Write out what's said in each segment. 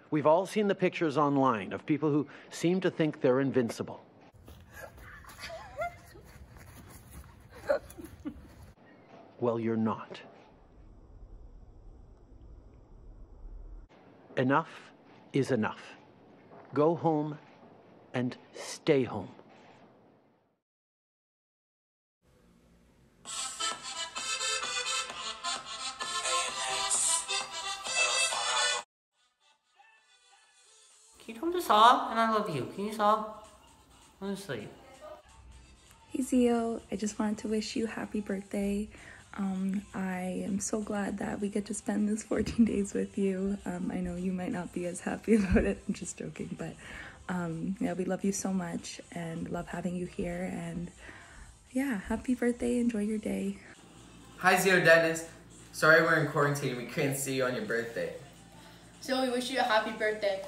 We've all seen the pictures online of people who seem to think they're invincible. Well, you're not. Enough is enough. Go home and stay home. Can you turn this off? And I love you. Can you stop? Honestly. Hey Zio, I just wanted to wish you happy birthday. I am so glad that we get to spend this 14 days with you. I know you might not be as happy about it, I'm just joking, but yeah, we love you so much and love having you here, and yeah, happy birthday, enjoy your day. Hi Zio Dennis, sorry we're in quarantine, we couldn't see you on your birthday. So we wish you a happy birthday.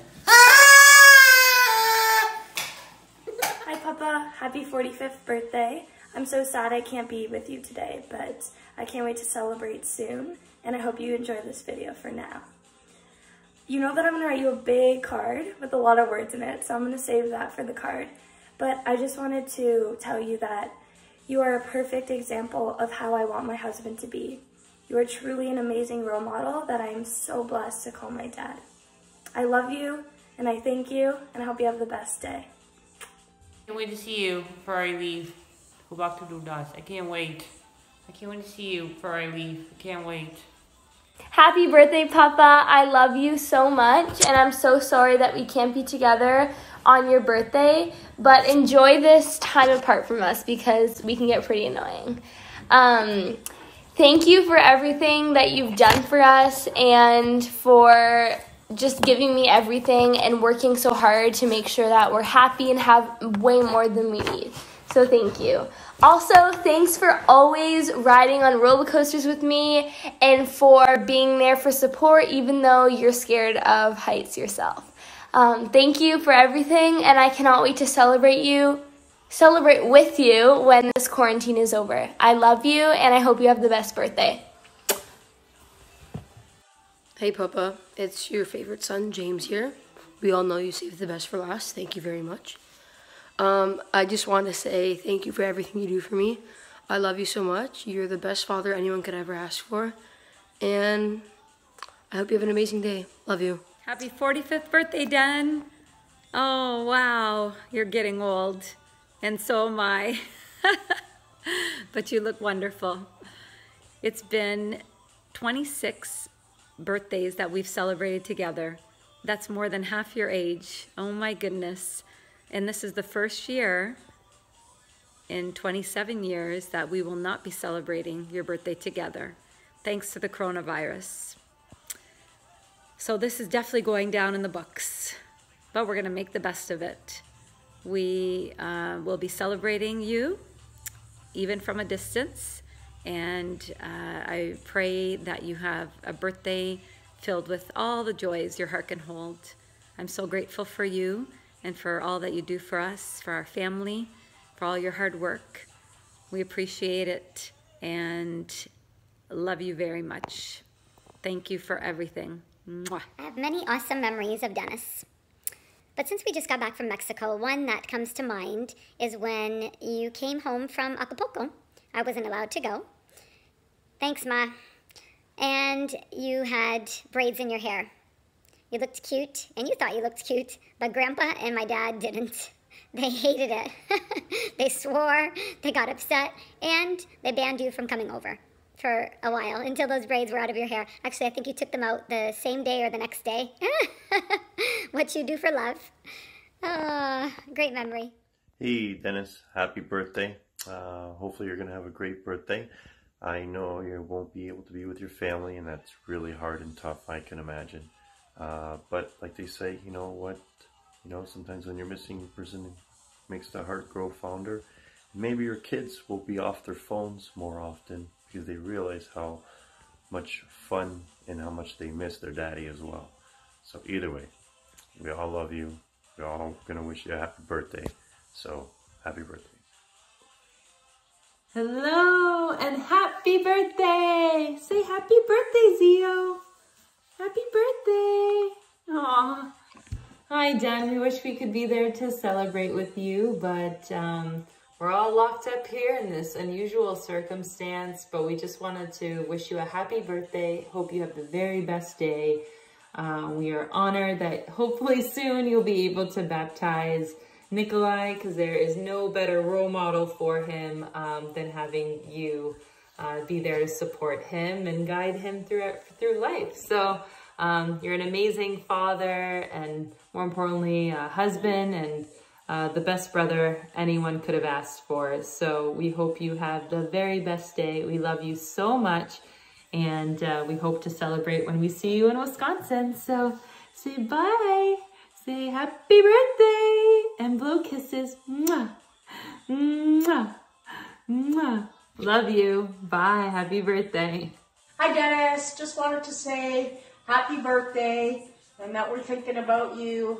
Hi Papa, happy 45th birthday. I'm so sad I can't be with you today, but I can't wait to celebrate soon, and I hope you enjoy this video for now. You know that I'm gonna write you a big card with a lot of words in it, so I'm gonna save that for the card. But I just wanted to tell you that you are a perfect example of how I want my husband to be. You are truly an amazing role model that I am so blessed to call my dad. I love you, and I thank you, and I hope you have the best day. I can't wait to see you before I leave. Go back to Dudas. I can't wait. I can't wait to see you before I leave. I can't wait. Happy birthday, Papa. I love you so much, and I'm so sorry that we can't be together on your birthday, but enjoy this time apart from us because we can get pretty annoying. Thank you for everything that you've done for us and for just giving me everything and working so hard to make sure that we're happy and have way more than we need. So thank you. Also, thanks for always riding on roller coasters with me and for being there for support even though you're scared of heights yourself. Thank you for everything, and I cannot wait to celebrate with you when this quarantine is over. I love you, and I hope you have the best birthday. Hey Papa, it's your favorite son, James here. We all know you saved the best for last. Thank you very much. I just want to say thank you for everything you do for me. I love you so much. You're the best father anyone could ever ask for. And I hope you have an amazing day. Love you. Happy 45th birthday, Dan. Oh, wow. You're getting old. And so am I. But you look wonderful. It's been 26 birthdays that we've celebrated together. That's more than half your age. Oh my goodness. And this is the first year in 27 years that we will not be celebrating your birthday together, thanks to the coronavirus. So this is definitely going down in the books, but we're gonna make the best of it. We will be celebrating you, even from a distance, and I pray that you have a birthday filled with all the joys your heart can hold. I'm so grateful for you and for all that you do for us, for our family, for all your hard work. We appreciate it and love you very much. Thank you for everything. Mwah. I have many awesome memories of Dennis. But since we just got back from Mexico, one that comes to mind is when you came home from Acapulco. I wasn't allowed to go. Thanks, Ma. And you had braids in your hair. You looked cute, and you thought you looked cute, but Grandpa and my dad didn't. They hated it. They swore, they got upset, and they banned you from coming over for a while until those braids were out of your hair. Actually, I think you took them out the same day or the next day. What you do for love. Great memory. Hey, Dennis. Happy birthday. Hopefully you're going to have a great birthday. I know you won't be able to be with your family, and that's really hard and tough, I can imagine. But like they say, you know what? You know, sometimes when you're missing a person, it makes the heart grow fonder. Maybe your kids will be off their phones more often because they realize how much fun and how much they miss their daddy as well. So either way, we all love you. We're all gonna wish you a happy birthday. So happy birthday. Hello and happy birthday! Say happy birthday, Zio! Happy birthday! Aw. Hi, Dan. We wish we could be there to celebrate with you, but we're all locked up here in this unusual circumstance, but we just wanted to wish you a happy birthday. Hope you have the very best day. We are honored that hopefully soon you'll be able to baptize Nikolai, because there is no better role model for him than having you be there to support him and guide him through life. So you're an amazing father, and more importantly, a husband, and the best brother anyone could have asked for. So we hope you have the very best day. We love you so much, and we hope to celebrate when we see you in Wisconsin. So say bye, say happy birthday, and blow kisses. Mwah, mwah, mwah. Love you. Bye. Happy birthday. Hi, Dennis. Just wanted to say happy birthday and that we're thinking about you.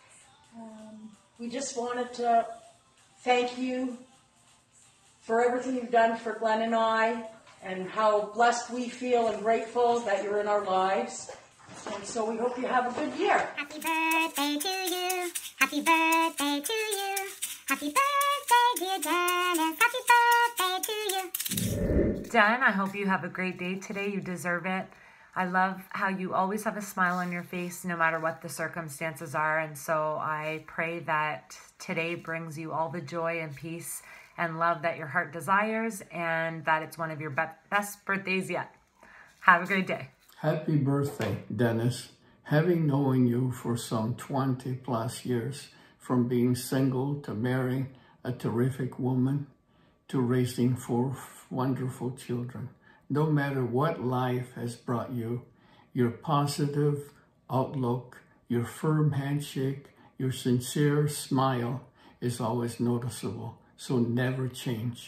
We just wanted to thank you for everything you've done for Glenn and I, and how blessed we feel and grateful that you're in our lives. And so we hope you have a good year. Happy birthday to you. Happy birthday to you. Happy birthday, dear Dennis. Happy birthday to you. Dan, I hope you have a great day today. You deserve it. I love how you always have a smile on your face no matter what the circumstances are. And so I pray that today brings you all the joy and peace and love that your heart desires, and that it's one of your best birthdays yet. Have a great day. Happy birthday, Dennis. Having known you for some 20 plus years, from being single to marrying a terrific woman to raising 4 wonderful children. No matter what life has brought you, your positive outlook, your firm handshake, your sincere smile is always noticeable. So never change.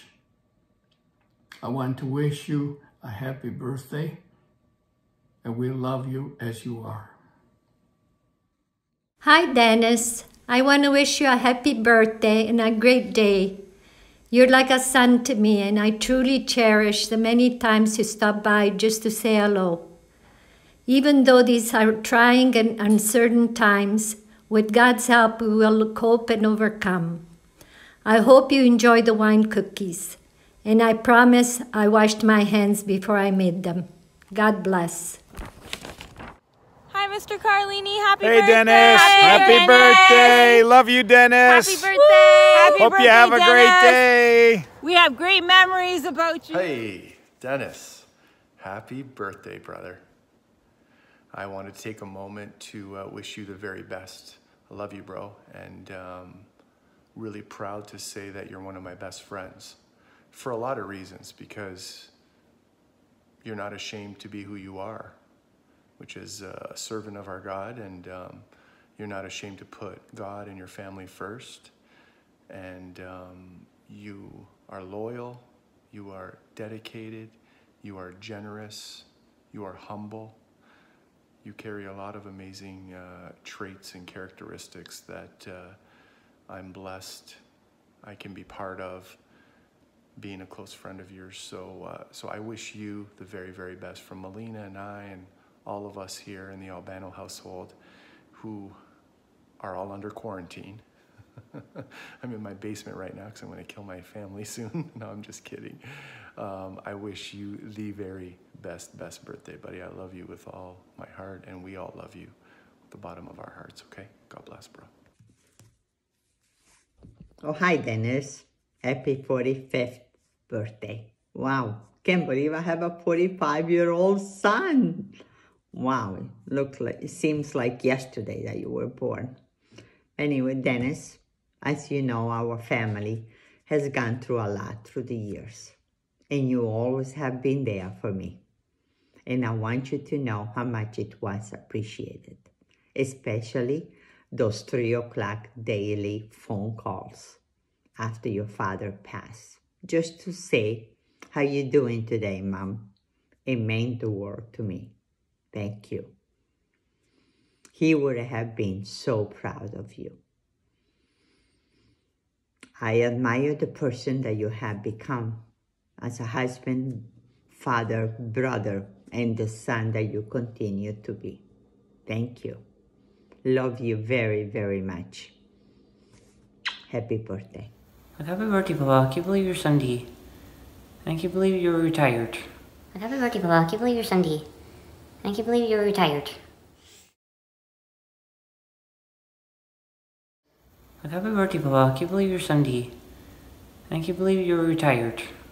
I want to wish you a happy birthday, and we love you as you are. Hi, Dennis. I want to wish you a happy birthday and a great day. You're like a son to me, and I truly cherish the many times you stop by just to say hello. Even though these are trying and uncertain times, with God's help, we will cope and overcome. I hope you enjoy the wine cookies, and I promise I washed my hands before I made them. God bless. Hi, Mr. Carlini. Happy birthday. Hey, Dennis. Happy birthday. Love you, Dennis. Happy birthday. Happy Hope birthday, you have a Dennis. great day. We have great memories about you. Hey, Dennis. Happy birthday, brother. I want to take a moment to wish you the very best. I love you, bro, and really proud to say that you're one of my best friends for a lot of reasons, because you're not ashamed to be who you are, which is a servant of our God, and you're not ashamed to put God and your family first, and you are loyal, you are dedicated, you are generous, you are humble. You carry a lot of amazing traits and characteristics that I'm blessed I can be part of, being a close friend of yours. So I wish you the very, very best from Melina and I and all of us here in the Albano household who are all under quarantine. I'm in my basement right now because I'm going to kill my family soon. No, I'm just kidding. I wish you the very best birthday, buddy. I love you with all my heart, and we all love you at the bottom of our hearts, okay? God bless, bro. Oh, hi, Dennis. Happy 45th birthday. Wow, can't believe I have a 45-year-old son. Wow, it seems like yesterday that you were born. Anyway, Dennis, as you know, our family has gone through a lot through the years, and you always have been there for me. And I want you to know how much it was appreciated, especially those 3 o'clock daily phone calls after your father passed, just to say, how you doing today, Mom? It meant the world to me. Thank you. He would have been so proud of you. I admire the person that you have become as a husband, father, brother, and the son that you continue to be. Thank you. Love you very, very much. Happy birthday. Happy birthday, Papa. I can't believe you're Sunday. I can't believe you're retired. Happy birthday, Papa. I can't believe you're Sunday. I can't believe you're retired. Happy birthday, Papa. I can't believe you're Sunday. I can't believe you're retired.